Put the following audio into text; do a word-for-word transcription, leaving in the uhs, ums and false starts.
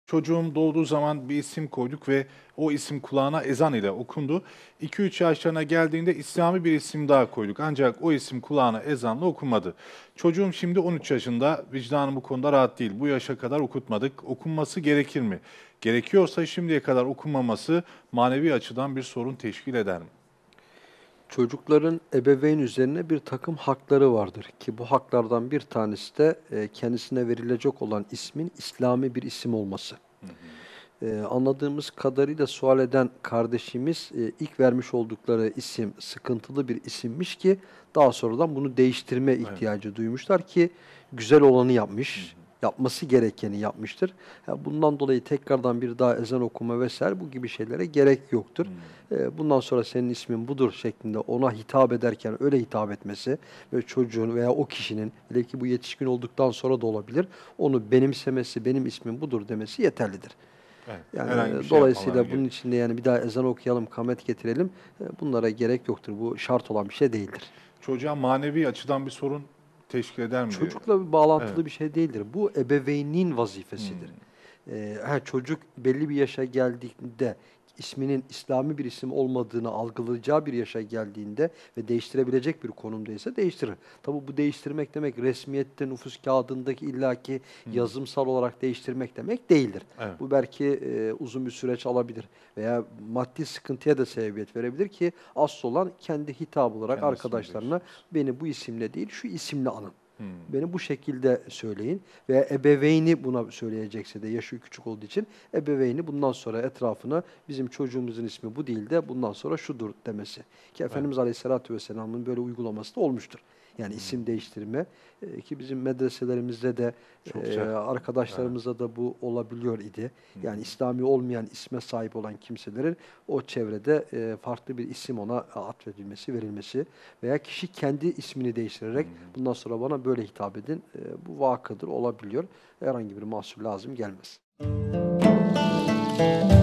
Çocuğum doğduğu zaman bir isim koyduk ve o isim kulağına ezan ile okundu. iki üç yaşlarına geldiğinde İslami bir isim daha koyduk. Ancak o isim kulağına ezanla okunmadı. Çocuğum şimdi on üç yaşında, vicdanım bu konuda rahat değil. Bu yaşa kadar okutmadık. Okunması gerekir mi? Gerekiyorsa şimdiye kadar okunmaması manevi açıdan bir sorun teşkil eder mi? Çocukların ebeveyn üzerine bir takım hakları vardır ki bu haklardan bir tanesi de e, kendisine verilecek olan ismin İslami bir isim olması. Hı hı. E, anladığımız kadarıyla sual eden kardeşimiz e, ilk vermiş oldukları isim sıkıntılı bir isimmiş ki daha sonradan bunu değiştirme Evet. ihtiyacı duymuşlar ki güzel olanı Hı hı. yapmış, yapması gerekeni yapmıştır. Ya bundan dolayı tekrardan bir daha ezan okuma vesaire bu gibi şeylere gerek yoktur. Hı. E, bundan sonra senin ismin budur şeklinde ona hitap ederken öyle hitap etmesi ve çocuğun veya o kişinin, hele ki bu yetişkin olduktan sonra da olabilir, onu benimsemesi, benim ismim budur demesi yeterlidir. Evet. Yani Herhangi bir e, şey yapmamaları dolayısıyla bunun gerekiyor. içinde yani bir daha ezan okuyalım, kamet getirelim, e, bunlara gerek yoktur. Bu şart olan bir şey değildir. Çocuğa manevi açıdan bir sorun teşkil eder mi diye. Çocukla bir Evet. bağlantılı bir şey değildir. Bu ebeveynin Hı. vazifesidir. Ee, ha, çocuk belli bir yaşa geldiğinde isminin İslami bir isim olmadığını algılayacağı bir yaşa geldiğinde ve değiştirebilecek bir konumdaysa değiştirir. Tabii bu değiştirmek demek resmiyette nüfus kağıdındaki illaki Hı. yazımsal olarak değiştirmek demek değildir. Evet. Bu belki e, uzun bir süreç alabilir veya maddi sıkıntıya da sebebiyet verebilir ki asıl olan kendi hitap olarak Kendi ismini arkadaşlarına değiştiririz. beni bu isimle değil şu isimle anın. Hımm. Beni bu şekilde söyleyin veya ebeveyni buna söyleyecekse de yaşı küçük olduğu için ebeveyni bundan sonra etrafına bizim çocuğumuzun ismi bu değil de bundan sonra şudur demesi. Ki Evet. Efendimiz Aleyhisselatü Vesselam'ın böyle uygulaması da olmuştur. Yani isim Hımm. değiştirme e, ki bizim medreselerimizde de e, Çokça. Evet. arkadaşlarımızda da bu olabiliyor idi. Hı Yani hı. İslami olmayan isme sahip olan kimselerin o çevrede e, farklı bir isim ona atfedilmesi, verilmesi veya kişi kendi ismini Hı değiştirerek hı. bundan sonra bana böyle hitap edin. E, bu vakıdır, olabiliyor. Herhangi bir mahsur lazım gelmez.